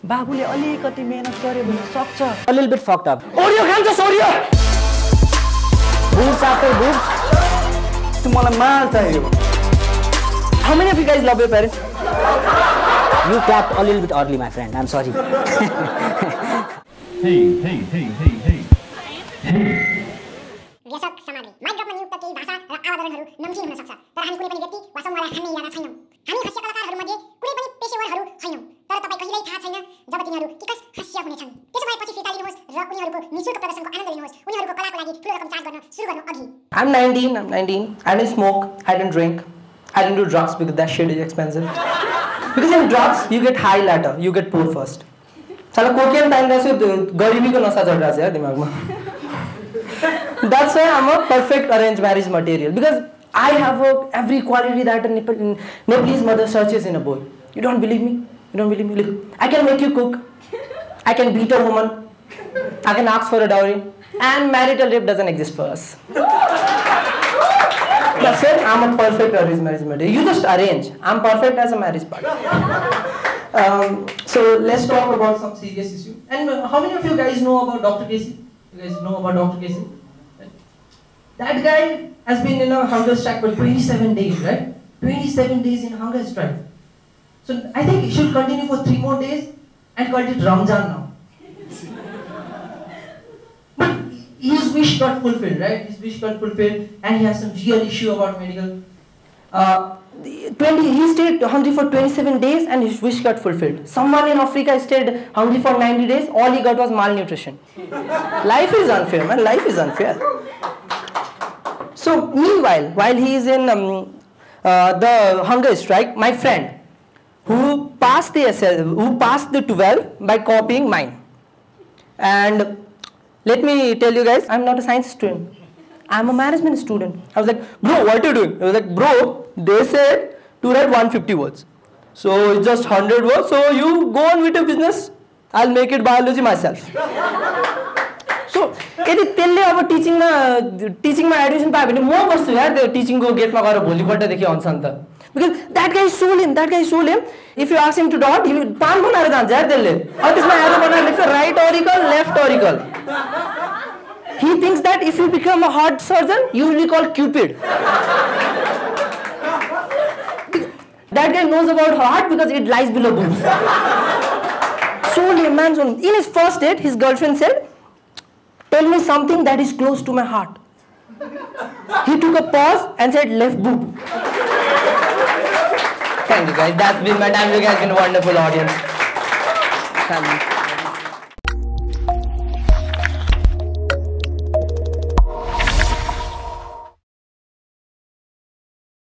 बाबुले अलिकति मेहनत गर्यो भने सक्छ. A little bit fucked up. Oreo खान्छ सोरियो. Boobs after boobs. त्यो मलाई माल चाहियो. How many of you guys love your parents? You clapped a little bit early, my friend. I'm sorry. Hey. व्यसक सामग्री माइक्रोमा नियुक्त केही भाषा र अवधारणाहरू नमकीन हुन सक्छ तर हामी कुनै पनि व्यक्ति वा समूहलाई हान्ने इरादा छैनौं हामी हास्य कलाकारहरूमध्ये कुनै पनि पेशेवरहरू छैनौं तर तपाईं कहिल्यै थाहा छैन जब तिनीहरू किक्कस हास्य हुनेछन् त्यसो भए पछि फिर्ता लिनुहोस् र उनीहरूको निशुल्क प्रदर्शनको आनन्द लिनुहोस् उनीहरूको कलाको लागि ठूलो रकम चार्ज गर्न सुरु गर्नु अघि I'm 19. I didn't smoke, I didn't drink, I didn't do drugs because that shit is expensive. Because in drugs you get high later, you get poor first. साला कोकेन टाइम रहेछ गरिबीको नशा चढिरहेछ यार दिमागमा. That's why I'm a perfect arranged marriage material because I have every quality that a Nepalese mother searches in a boy. You don't believe me? Look, I can make you cook. I can beat a woman. I can ask for a dowry. And marital rape doesn't exist for us. That's it. I'm a perfect arranged marriage material. You just arrange. I'm perfect as a marriage partner. So let's talk about some serious issue. And how many of you guys know about Dr. Casey? You guys know about Dr. Casey? That guy has been in a hunger strike for 27 days, right? 27 days in a hunger strike. So I think he should continue for 3 more days and call it Ramzan now. But his wish got fulfilled, right? His wish got fulfilled and he has some real issue about medical. He stayed hungry for 27 days and his wish got fulfilled. Someone in Africa stayed hungry for 90 days, all he got was malnutrition. Life is unfair, man. Life is unfair. So meanwhile, while he is in the hunger strike, my friend who passed the 12 by copying mine. And let me tell you guys, I'm not a science student. I'm a management student. I was like, bro, what are you doing? I was like, bro, they said to write 150 words. So it's just 100 words. So you go on with your business. I'll make it biology myself. So, यदि त्यसले अब टिचिङमा admission पायो भने म बस्छु यार त्यो टिचिङको गेटमा गएर भोलिपल्टदेखि आउँछ नि त. Because that guy is so lame. If you ask him to dot, he will पान बनाएर जान्छ यार त्यसले. अनि त्यसमा एरो बनाएर लेख्छ right auricle, left auricle. He thinks that if you become a heart surgeon, you will be called Cupid. That guy knows about heart because it lies below boobs. So lame, man. In his first date, his girlfriend said, tell me something that is close to my heart. He took a pause and said, left boob. Thank you guys. That's been my time. You guys have been a wonderful audience. Thank you.